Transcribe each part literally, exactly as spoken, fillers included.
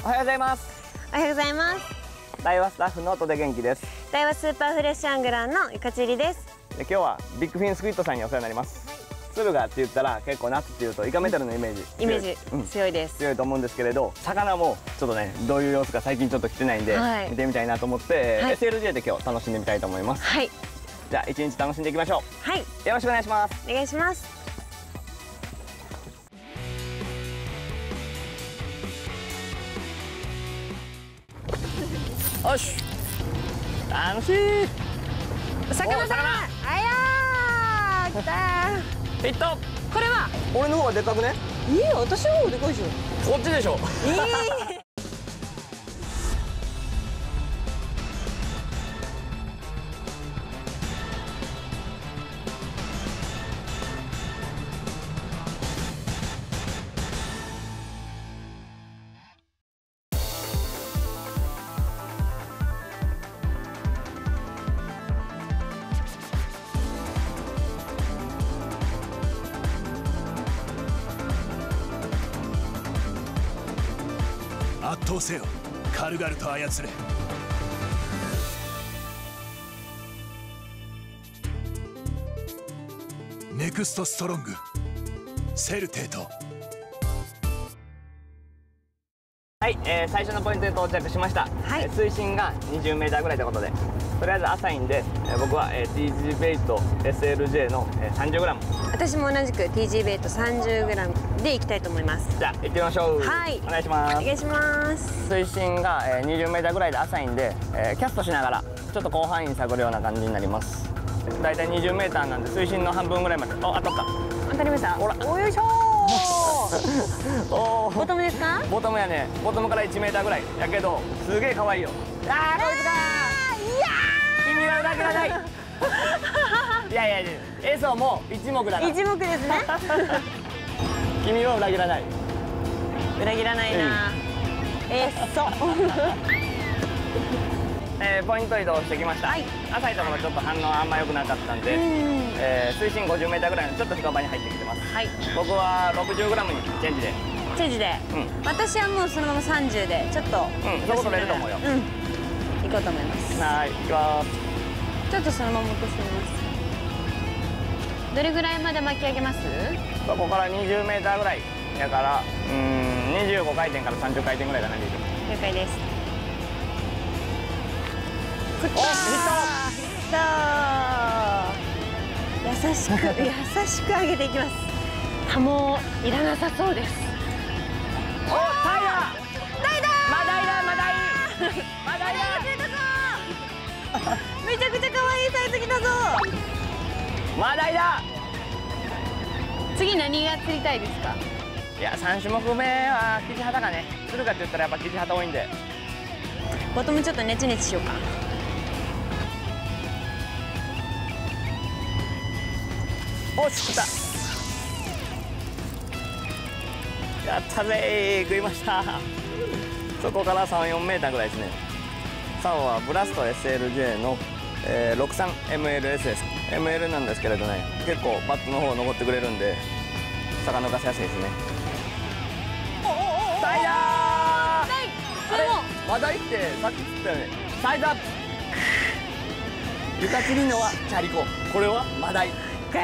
おはようございます。 おはようございます。 大和スタッフの戸出元気です。 大和スーパーフレッシュアングラーのゆかちりです。 で今日はビッグフィンスクイッドさんにお世話になります。はい、敦賀って言ったら結構夏っていうとイカメタルのイメージ、 イメージ、うん、強いです。 強いと思うんですけれど、魚もちょっとねどういう様子か最近ちょっと来てないんで、はい、見てみたいなと思って、はい、エスエルジェー で今日楽しんでみたいと思います。はい。じゃあ一日楽しんでいきましょう。はい。よろしくお願いします。 お願いします。 よし。楽しい。 魚魚。あやー、来た。 ヒット。 これは。 俺の方がでかくね。 いいよ、私の方がでかいでしょ。 こっちでしょ。 いい。 圧倒せよ、軽々と操れ。ネクストストロングセルテート。 はい、えー、最初のポイントに到着しました。はい、えー、水深がにじゅうメーターぐらいということで、とりあえず浅いんで、えー、僕は、えー、ティージー ベイト エスエルジェー の、えー、さんじゅうグラム。 私も同じく ティージー ベイト さんじゅうグラム でいきたいと思います。 じゃあ行ってみましょう。はい、お願いします。 お願いします。 水深が、えー、にじゅうメーターぐらいで浅いんで、えー、キャストしながらちょっと広範囲に探るような感じになります。だいたいにじゅうメーターなんで水深の半分ぐらいまで。お、あとか当たりました。 ほら、 およいしょー。 おボトムですか？ ボトムやね。ボトムからいちメーターぐらいやけどすげえ可愛いよ。あー、こいつかー。いやー、君は裏切らない。いやいやいや、エソも一目だから。一目ですね。君は裏切らない。 裏切らないな。エソ。 えー、ポイント移動してきました。はい、浅いところちょっと反応あんま良くなかったんで、えー、水深ごじゅうメーターぐらいのちょっと深場に入ってきてます。はい、僕は ろくじゅうグラム にチェンジでチェンジで、うん、私はもうそのままさんじゅうでちょっと、 うん、そこ取れると思うよ。うん、 行こうと思います。 はい、行きます。 ちょっとそのまま落としてみます。どれぐらいまで巻き上げます？ そこからにじゅうメーターぐらいやから、うん、にじゅうごかいてんからさんじゅっかいてんぐらいかな。了解です。 お、ヒット。 ヒット。優しく優しく上げていきます。タモいらなさそうです。 お、タイだ。 タイだ。 マダイだ、マダイ。マダイだ。めちゃくちゃ可愛いサイズ来たぞ。 マダイだ。 次何が釣りたいですか？ いや、さん種目目はキジハタかね。釣るかって言ったらやっぱキジハタ多いんで。 ボトムちょっとネチネチしようか。 お、しった。やったぜー、食いました。そこからさん、よんメーターぐらいですね。竿はブラスト エスエルジェー の、えー、ろくじゅうさんエムエルエス です。エムエル なんですけれどね、結構バットの方残ってくれるんで魚浮かせやすいですね。タイだー。あれ、マダイってさっき釣ったよね。サイズアップ。ゆかちりのはチャリコ、これはマダイ。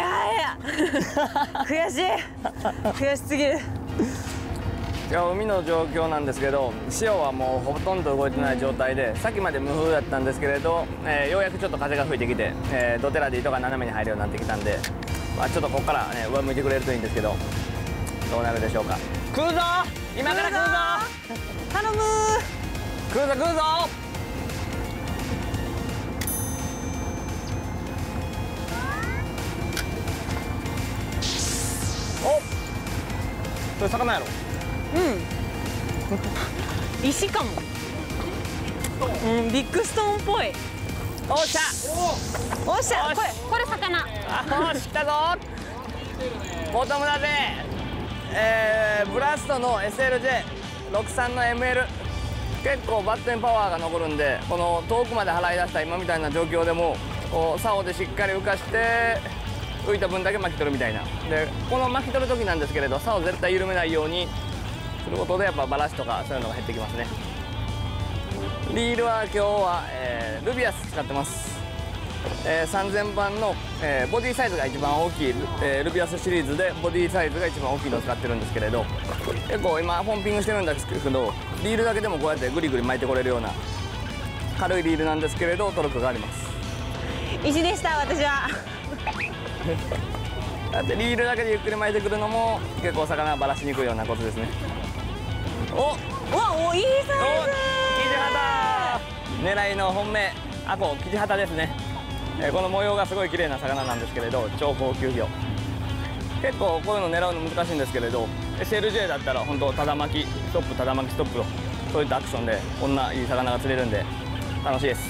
悔しい。悔しすぎる。 いや、海の状況なんですけど、潮はもうほとんど動いてない状態で、さっきまで無風だったんですけれど、えー、ようやくちょっと風が吹いてきて、えー、ドテラで糸が斜めに入るようになってきたんで、まあ、ちょっとここから、ね、上向いてくれるといいんですけど、どうなるでしょうか。食うぞ、今から食うぞ。 頼むー。 食うぞ食うぞ。お、それ魚やろ。 うん。石かも。うん、ビッグストーンっぽい。 おっしゃ。 おっしゃ。これ、これ魚。 あ、よし、来たぞ。ボトムだぜ。えー、ブラストの エスエルジェーろくじゅうさん の エムエル。結構バッテンパワーが残るんで、この遠くまで払い出した今みたいな状況でもこう竿でしっかり浮かして浮いた分だけ巻き取るみたいな。でこの巻き取る時なんですけれど、竿絶対緩めないようにすることでやっぱバラシとかそういうのが減ってきますね。リールは今日は、えー、ルビアス使ってます。えー、さんぜんばんの、えー、ボディサイズが一番大きい、えー、ルビアスシリーズでボディサイズが一番大きいのを使ってるんですけれど、結構今ポンピングしてるんですけど、リールだけでもこうやってグリグリ巻いてこれるような軽いリールなんですけれどトルクがあります。 石でした私は。 だってリールだけでゆっくり巻いてくるのも結構魚がバラしにくいようなことですね。おうわおいいサイズ。 キジハタ狙いの本命アコキジハタですね。えー、この模様がすごい綺麗な魚なんですけれど超高級魚。結構こういうの狙うの難しいんですけれど エスエルジェー だったら本当ただ巻きストップただ巻きストップそういったアクションでこんないい魚が釣れるんで楽しいです。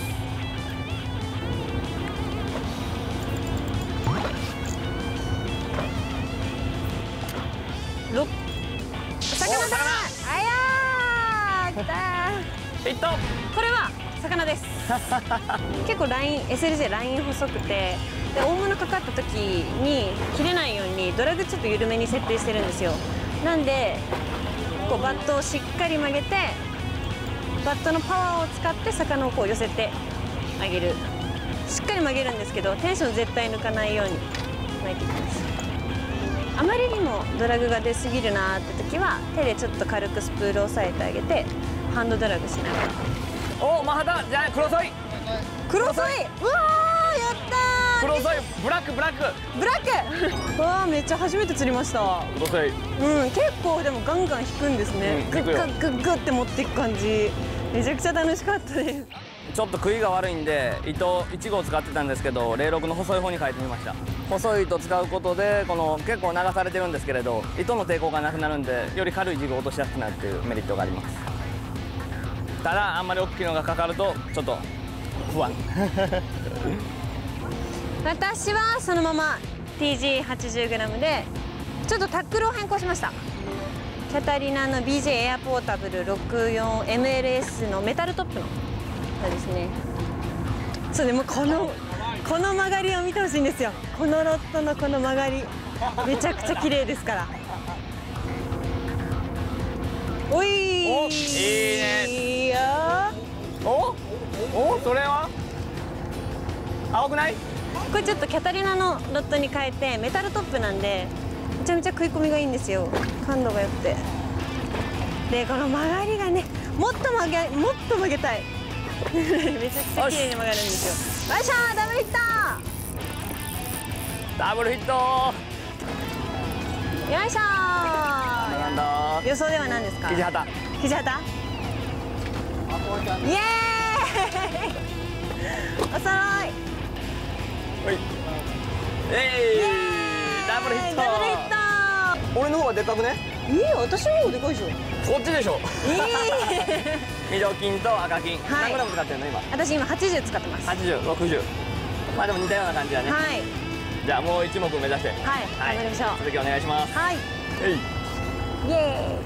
ろ魚だ。あやー来たヒット。 これは魚です。結構ライン エスエルジェー ライン細くてで大物かかった時に切れないようにドラグちょっと緩めに設定してるんですよ。なんでこうバットをしっかり曲げてバットのパワーを使って魚をこう寄せてあげる。しっかり曲げるんですけどテンション絶対抜かないように巻いていきます。あまりにもドラグが出過ぎるなーって時は手でちょっと軽くスプールを押さえてあげてハンドドラグしながら。 おマハタじゃあクロソイ。 クロソイ。うわーやったー。 クロソイブラックブラックブラック。わあめっちゃ初めて釣りました。 クロソイ。 うん結構でもガンガン引くんですね。 うん、 グッグッグッグッって持っていく感じ。めちゃくちゃ楽しかったです。 ちょっと食いが悪いんで糸いち号使ってたんですけどゼロろくの細い方に変えてみました。細い糸使うことでこの結構流されてるんですけれど糸の抵抗がなくなるんでより軽いジグを落としやすくなるっていうメリットがあります。ただあんまり大きいのがかかるとちょっと不安。 私はそのまま ティージーはちじゅうグラム でちょっとタックルを変更しました。キャタリナの ビージェー エアポータブルろくじゅうよんエムエルエス のメタルトップのそうですね。そうでもこのこの曲がりを見てほしいんですよ。このロットのこの曲がりめちゃくちゃ綺麗ですから。おいーおいいね。 いいよおおそれは青くない？ これちょっとキャタリナのロットに変えてメタルトップなんでめちゃめちゃ食い込みがいいんですよ。感度が良くてでこの曲がりがねもっと曲げもっと曲げたい。めちゃくちゃ綺麗に曲がるんですよ。よいしょーダブルヒットダブルヒットよいしょー。 なんだ予想では何ですか？ キジハタ。 キジハタイエーイおそろい。 はいえいダブルヒットダブルヒット。 俺の方がでかくね？ いいよ私の方でかいでしょ。 こっちでしょ。 いい緑金と赤金、 はい何グラム使ってるの今？ 私今はちじゅう使ってます。 はちじゅう、ろくじゅう。まあでも似たような感じだね。 はいじゃあもう一目目指して。 はい頑張りましょう。 続きお願いします。 はいえい。 イエ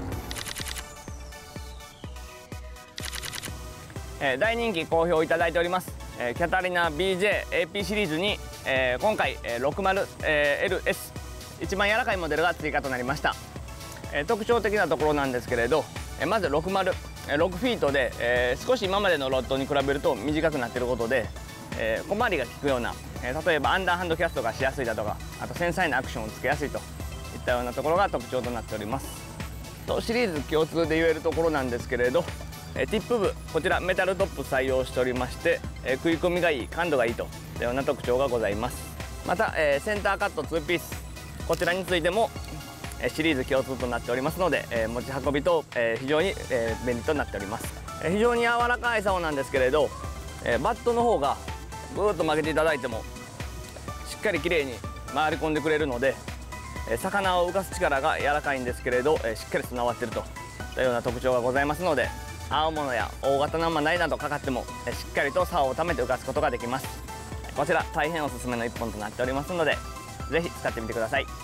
えー、大人気好評いただいております、えー、キャタリナ ビージェーエーピー シリーズに、えー、今回、えー、ろくじゅうエルエス 一番柔らかいモデルが追加となりました、えー、特徴的なところなんですけれど、えー、まずろくじゅう、えー、ろくフィートで、えー、少し今までのロッドに比べると短くなっていることで、えー、小回りが利くような、えー、例えばアンダーハンドキャストがしやすいだとかあと繊細なアクションをつけやすいといったようなところが特徴となっております。とシリーズ共通で言えるところなんですけれど、えティップ部こちらメタルトップ採用しておりまして、え食い込みがいい感度がいいといったような特徴がございます。また、えセンターカットツーピースこちらについても、えシリーズ共通となっておりますので、え持ち運びと、え非常に、え便利となっております。え非常に柔らかい竿なんですけれど、えバットの方がぐーっと曲げていただいてもしっかりきれいに回り込んでくれるので、え魚を浮かす力が柔らかいんですけれど、えしっかり備わっているといったような特徴がございますので、青物や大型のマダイなどかかってもえしっかりと竿を溜めて浮かすことができます。こちら大変おすすめのいっぽんとなっておりますのでぜひ使ってみてください。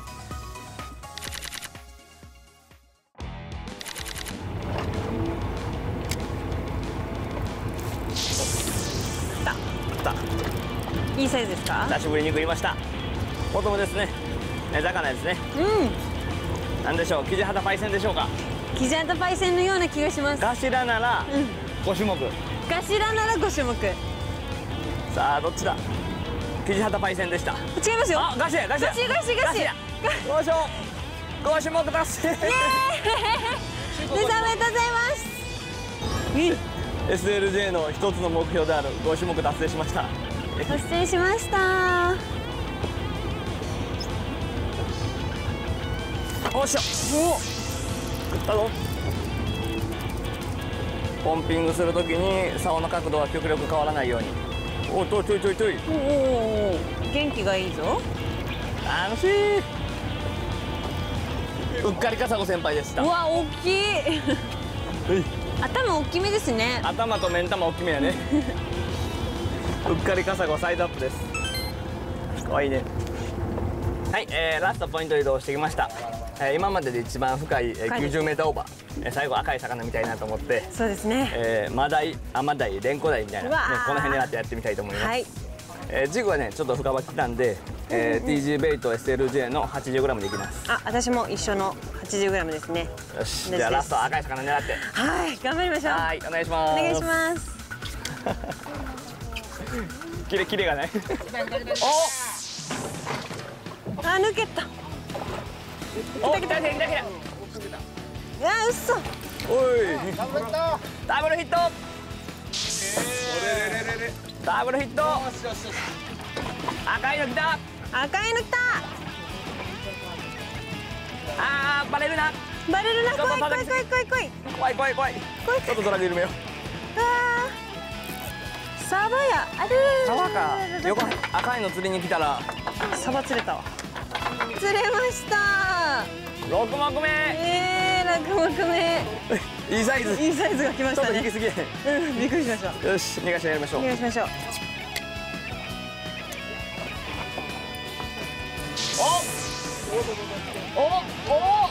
ー来たいいサイズですか？ 久しぶりに食いました。ボトムですね。え魚ですね。 うんなんでしょう、キジハタパイセンでしょうか。 キジハタパイセンのような気がします。 頭ならうんご種目、 頭ならご種目。違いさあどっちだ。キジハタパイセンでした。 ますよ。 あ、ガシガシガシガシガシ。 よいしょ、ご種目達成。 で、おめでとうございます。 エスエルジェー の一つの目標であるご種目達成しました。 達成しました。 おっしゃ、お食ったぞ。ポンピングするときに竿の角度は極力変わらないように。おっといといといとい。 おお、元気がいいぞ。 楽しい。うっかりカサゴ先輩でした。 うわ、大きい。 うい、 頭大きめですね。 頭と目ん玉大きめやね。うっかりカサゴサイドアップです。かわいいね。はい、えー、ラストポイント移動してきました。えー、今までで一番深い、えー、きゅうじゅうメーターオーバー、えー、最後赤い魚みたいなと思って、 そうですね。 えー、マダイ、アマダイ、レンコダイみたいな、ね、この辺狙ってやってみたいと思います。はい、えー、ジグはねちょっと深場来たんで、えー、ティージー ベイト エスエルジェー の はちじゅうグラム でいきます。 あ、私も一緒の はちじゅうグラム ですね。 よし、じゃあラスト赤い魚狙って。 はい、頑張りましょう。 はい、お願いします。 お願いします。 キレキレがない。 お、あ、抜けた。 お、来た来た来た来た。 いや、嘘。 おい、ダブルヒット。ダブルヒット。赤いの来た。 赤いの来た。 あー、バレるな。 バレるな。 ちょっと怖い怖い怖い怖い怖い怖い怖い怖い。 怖い。 ちょっとドラグ緩めよう。 あー、サバや。あれ。 サバか。横赤いの釣りに来たら。 サバ釣れたわ。釣れました。 六目目。 ええー、六目目。 いいサイズ。 いいサイズが来ましたね。 ちょっと引きすぎ。 うん、びっくりしました。 よし、逃がしてやりましょう。 お願いしましょう。 お、お、お。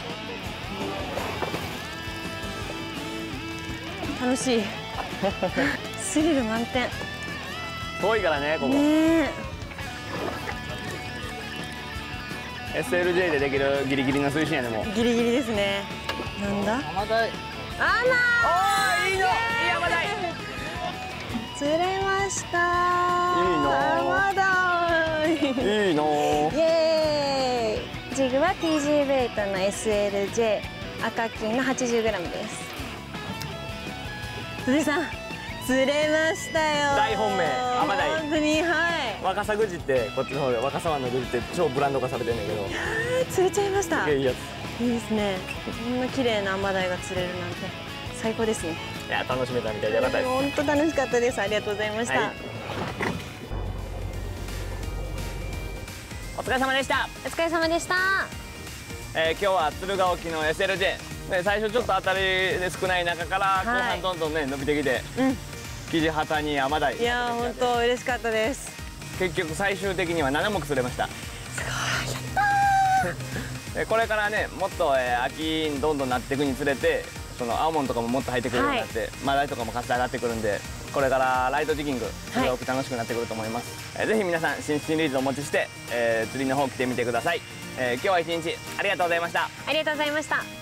楽しい。スリル満点。 遠いからね、ここ。 ねエスエルジェー でできるギリギリの水深やね、もう。 ギリギリですね。なんだ。 アマダイ。 あおー、いいの。いいアマダイ。 ら。釣れました。 いいな。 アマダイ。 いいの。 イエーイ。ジグは ティージー ベイトの エスエルジェー 赤金の はちじゅうグラム です。辻さん、釣れましたよ。 大本命アマダイ。 本当に、はい。 若狭口ってこっちの方で若狭湾の口って超ブランド化されてんねんけど。 釣れちゃいました。 いいやつ。 いいですね。こんな綺麗なアマダイが釣れるなんて最高ですね。 いや、楽しめたみたいでよかったです。 本当楽しかったです。ありがとうございました。 はい、お疲れ様でした。 お疲れ様でした。 えー、今日は鶴ヶ沖の エスエルジェー、ね、最初ちょっと当たりで少ない中から後半どんどんね伸びてきて、 うん、 キジハタにアマダイ。 いやー、本当嬉しかったです。 結局最終的にはなな目釣れました。すごい、やったー。これからねもっと、えー、秋にどんどんなっていくにつれて、その青物とかももっと入ってくるようになって、はい、マダイとかもカスで上がってくるんで、これからライトジギングすごく楽しくなってくると思います。はい、えー、ぜひ皆さん新シリーズをお持ちして、えー、釣りの方来てみてください。えー、今日は一日ありがとうございました。 ありがとうございました。